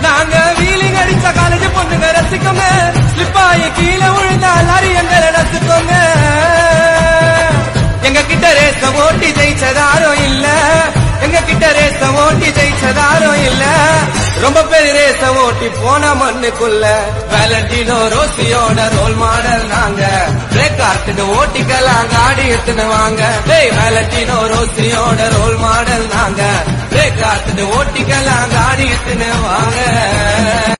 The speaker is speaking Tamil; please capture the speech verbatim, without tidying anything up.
நாங்க வீலிங் அடிச்ச காலேஜ் பொண்ணுங்க ரசிக்கோங்க ஸ்லிப்பாயி கீழே விழுந்தா லாரி எங்களை ரசிக்கோங்க எங்க கிட்ட ரேச ஓட்டி ஜெயிச்சதாரோ இல்ல எங்க கிட்ட ரேச ஓட்டி ஜெயிச்சதாரோ இல்ல ரொம்ப பேர் ரேச ஓட்டி போன மண்ணுக்குள்ள வேலண்டினோ ரோசியோட ரோல் மாடல் நாங்க பிரேக் ஆர்ட்டு ஓட்டிக்கலாம் காடி எடுத்துன்னு வாங்க வேலண்டினோ ரோசியோட ரோல் மாடல் நாங்க பிரேக் ஆர்ட்டு ஓட்டிக்கலாம் காடி எடுத்துன்னு வாங்க